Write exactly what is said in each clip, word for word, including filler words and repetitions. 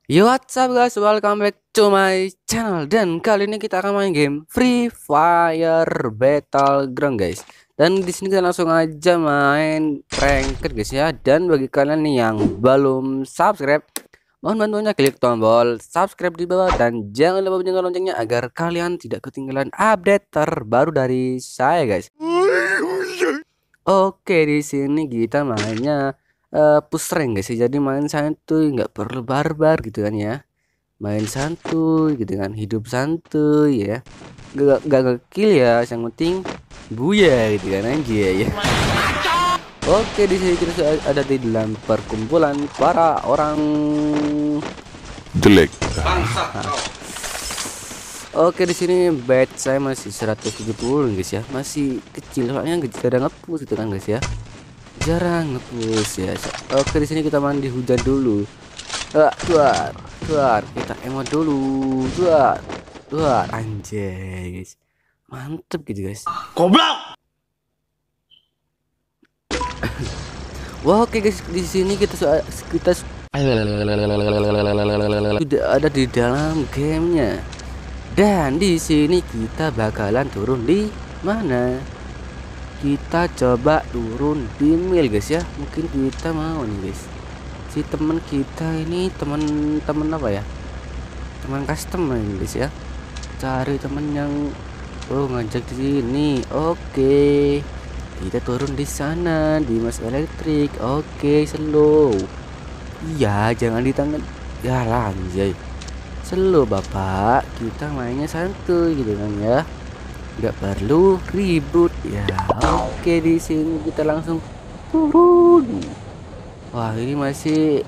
Yo, what's up guys, welcome back to my channel. Dan kali ini kita akan main game Free Fire Battleground guys. Dan di sini kita langsung aja main ranked guys ya. Dan bagi kalian nih yang belum subscribe, mohon bantunya klik tombol subscribe di bawah dan jangan lupa bunyikan loncengnya agar kalian tidak ketinggalan update terbaru dari saya guys. Oke, di sini kita mainnya uh, push rank guys ya. Jadi main santuy, nggak perlu barbar gitu kan ya. Main santuy gitu kan, hidup santuy ya. Gak gak ngekill ya, yang penting buya gitu kan aja ya. Oke, di sini kita sudah ada di dalam perkumpulan para orang jelek. Oke, di sini bed saya masih seratus tujuh puluh guys ya. Masih kecil soalnya nggak ada nge-push gitu kan guys ya. Jarang nge-push ya. Oke, di sini kita mandi hujan dulu. Ah, duar, duar, kita emo dulu. Duar, duar, anjay guys. Mantep gitu guys. Goblok. Wah, oke guys, di sini kita su- kita su- sudah ada di dalam gamenya. Dan di sini kita bakalan turun di mana? Kita coba turun di mil guys ya. Mungkin kita mau nih guys. Si teman kita ini teman-teman apa ya? Teman custom ini guys ya. Cari teman yang oh ngajak di sini. Oke. Kita turun di sana di Mas Elektrik. Oke, slow. Iya, jangan di tangan. Ya lanjay. Slow bapak, kita mainnya santuy gitu kan ya, nggak perlu ribut ya. Oke, di sini kita langsung turun. Wah, ini masih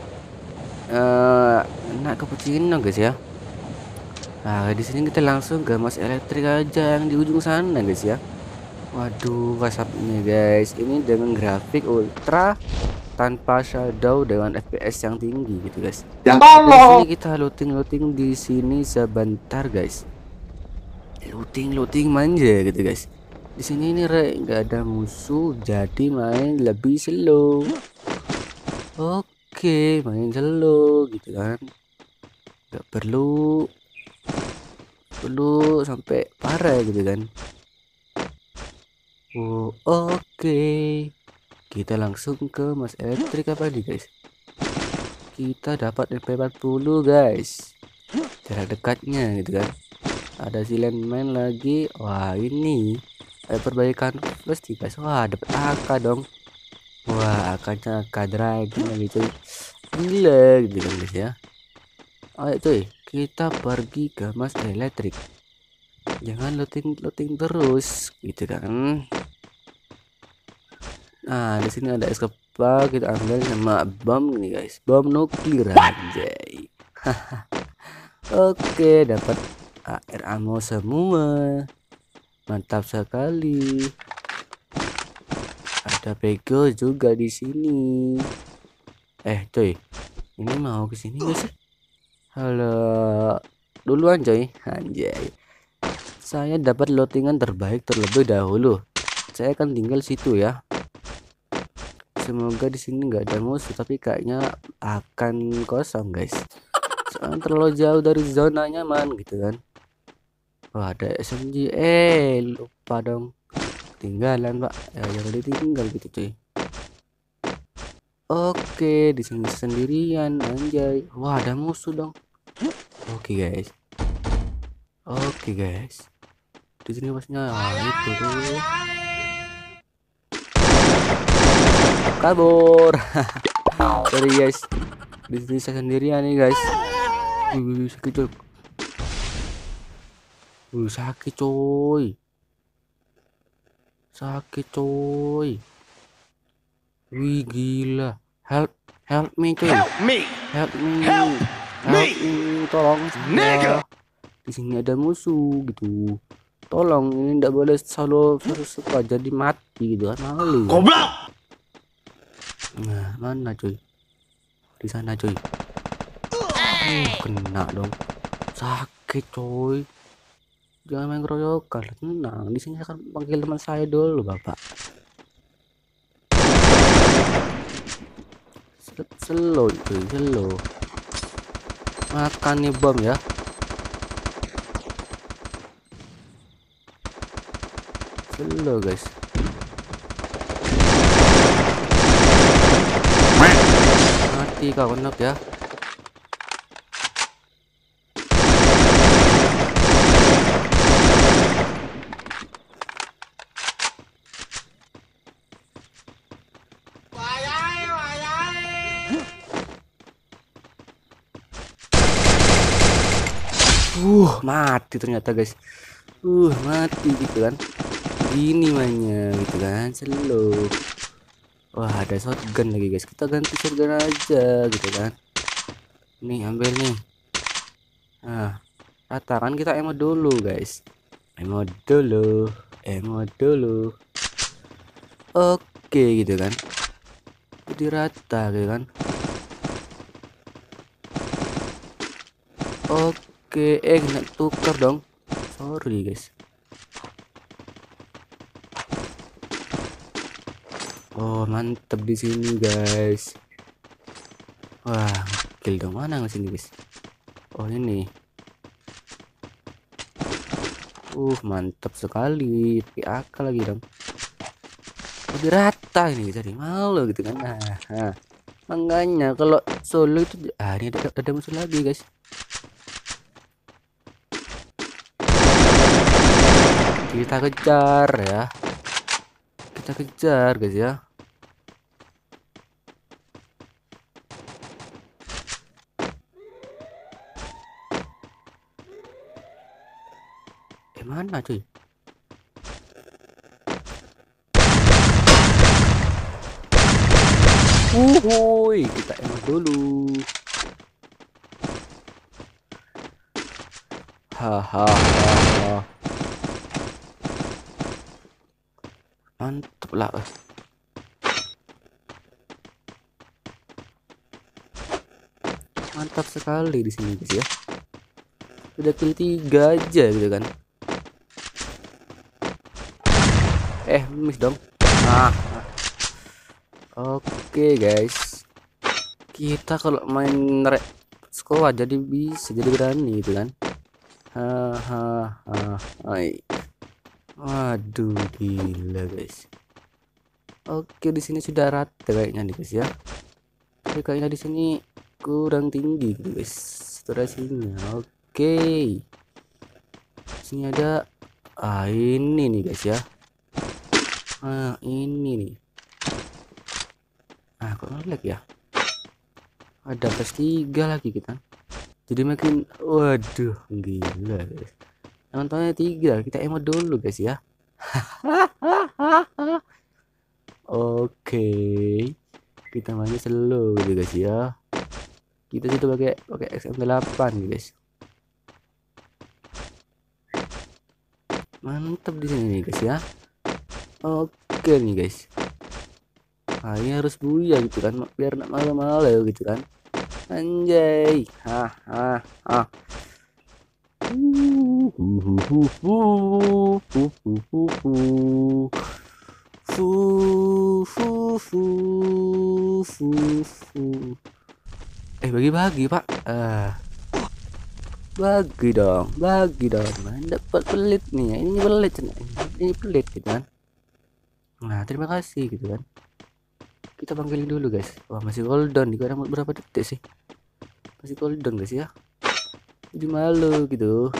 uh, enak cappuccino guys ya. Nah, di sini kita langsung ke Mas Elektrik aja yang di ujung sana guys ya. Waduh, WhatsAppnya guys, ini dengan grafik ultra tanpa shadow dengan F P S yang tinggi gitu guys. Yang di sini kita looting looting di sini sebentar guys. Looting looting manja gitu guys. Di sini ini nggak ada musuh, jadi main lebih slow. Oke, main slow gitu kan. Nggak perlu perlu sampai parah gitu kan. Oh, oke. Kita langsung ke Mas Elektrik apa nih guys? Kita dapat M P empat puluh guys. Jarak dekatnya gitu kan. Ada silent man lagi. Wah, ini ada perbaikan pasti guys. Wah, dapat A K dong. Wah, A K-nya A K dragon lagi cuy. Gila gitu kan guys ya. Ayo cuy, kita pergi ke Mas Elektrik. Jangan looting looting terus gitu kan. Nah, di sini ada escape, kita ambil sama bom nih guys, bom nuklir anjay. Oke, dapat air ammo semua, mantap sekali. Ada pego juga di sini. Eh coy, ini mau ke sini gak sih? Halo, duluan coy, anjay. Saya dapat lootingan terbaik terlebih dahulu. Saya akan tinggal situ ya. Semoga di sini nggak ada musuh, tapi kayaknya akan kosong guys. Soalnya terlalu jauh dari zona nyaman gitu kan. Wah, ada S M G. Eh, lupa dong. Tinggalan pak. Ya jangan ditinggal gitu cuy. Oke, di sini sendirian anjay. Wah, ada musuh dong. Oke guys. Oke guys. Di sini masnya ah, itu tuh. Kabur. Sorry guys, di sini saya sendirian nih guys. Wih, sakit coy. Wih, sakit coy. Sakit coy. Wih, gila. Help, help me coy. Help me. Help me. Help Help me. Tolong saya. Nigga. Di sini ada musuh gitu. Tolong, ini tidak boleh solo versus squad jadi mati gitu kan, malu. Goblok. Nah, mana coy? Di sana coy. Uh, kena dong. Sakit coy. Jangan main keroyokan. Tenang, di sini akan panggil teman saya dulu, Bapak. Slow coy, slow. Makan nih bom ya. Slow guys. Mati kau knock ya. Uh, mati ternyata guys. Uh, mati gitu kan. Gini mainnya gitu kan, slow. Wah, ada shotgun lagi guys. Kita ganti shotgun aja gitu kan. Nih, ambil nih. Nah, ratakan kita emo dulu guys. Emo dulu, emo dulu. Oke gitu kan. Jadi rata gitu kan. Oke, eh kena tukar dong. Sorry guys. Oh, mantep di sini guys. Wah, kill dong, mana nggak sini guys? Oh, ini. Uh, mantap sekali. P A K lagi dong. Lebih rata ini, jadi malu gitu kan. Nah, nah. Makanya kalau solo itu, ah ini ada, ada musuh lagi guys. Kita kejar ya. Kita kejar guys ya. Eh, mana cuy? Uhuy, kita emang dulu. Hahaha. Mantap lah. Mantap sekali di sini guys ya. Udah kill tiga aja gitu kan. Eh, miss dong. Ah. Oke guys, kita kalau main rek squad jadi bisa, jadi berani gitu kan. Hahaha. Waduh, gila guys. Oke, di sini sudah rata kayaknya nih guys ya. Tapi kayaknya di sini kurang tinggi gitu guys durasinya. Oke, sini ada, ah ini nih guys ya. Ah ini nih. Ah, kok ngelag ya? Ada plus tiga lagi kita. Jadi makin, waduh, gila guys. Nontonnya tiga, kita emo dulu guys ya. Oke, kita mainnya slow gitu guys ya. Kita sudah pakai pakai X M delapan guys. Mantap di sini nih guys ya. Oke nih guys. Nah, ini harus buya gitu kan, biar nak malu-malu gitu kan. Anjay. Hahaha. Eh, bagi-bagi pak. Ah, bagi dong, bagi dong. Nah, dapat pelit nih. Ini pelit, ini pelit gitu kan. Nah, terima kasih gitu kan. Kita panggilin dulu guys. Wah, masih golden. Juga berapa detik sih? Masih golden guys ya. Jadi malu gitu.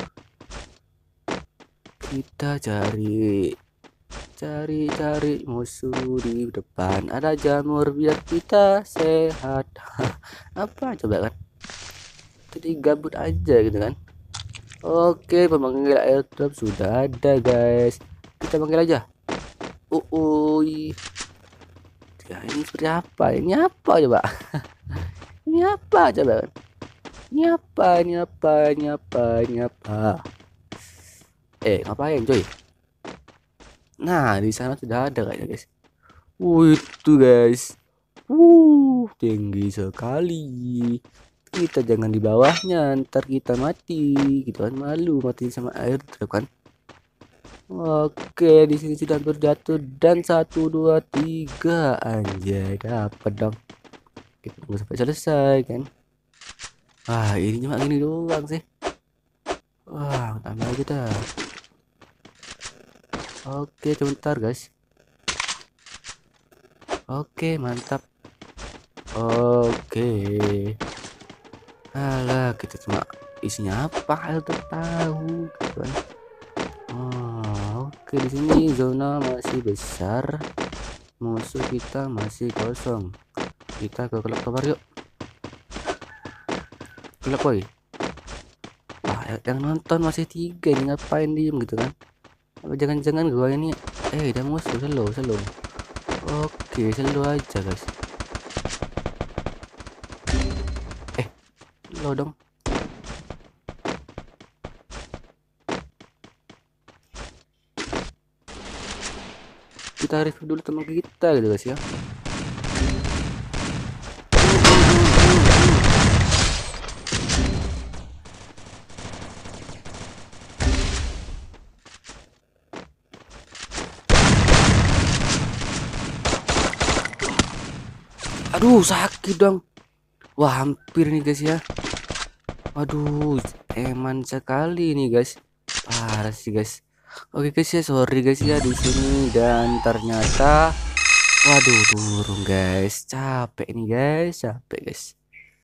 Kita cari cari cari musuh di depan. Ada jamur biar kita sehat. Apa coba kan? Jadi gabut aja gitu kan. Oke, pemanggil airdrop sudah ada guys. Kita panggil aja. Uy. Ya, ini seperti apa? Ini apa coba? Ini apa coba? Ini apa? Ini apa? Ini apa? Ini apa? Eh, ngapain coy? Nah, di sana sudah ada kayaknya guys. Wuh, itu guys. Wuh, tinggi sekali. Kita jangan di bawahnya, ntar kita mati. Gitu kan, malu mati sama air drop kan. Oke, di sini sudah berjatuh dan satu dua tiga anjay dapat dong. Kita tunggu sampai selesai kan. Wah, ini cuma gini doang sih. Wah, tambah aja dah. Oke, sebentar guys. Oke, mantap. Oke. Alah, kita cuma isinya apa hal tahu gitu kan. Oh, oke, di sini zona masih besar. Musuh kita masih kosong. Kita ke klub tower yuk. Klub boy. Wah, yang nonton masih tiga ini, ngapain diem gitu kan? Apa jangan-jangan gua ini eh udah musuh slow slow. Oke, slow aja guys. Eh, slow dong. Kita review dulu teman kita gitu guys ya. Aduh, sakit dong. Wah, hampir nih guys ya. Waduh, eman sekali nih guys. Parah sih guys. Oke guys ya, sorry guys ya di sini, dan ternyata waduh turun guys. Capek nih guys, capek guys.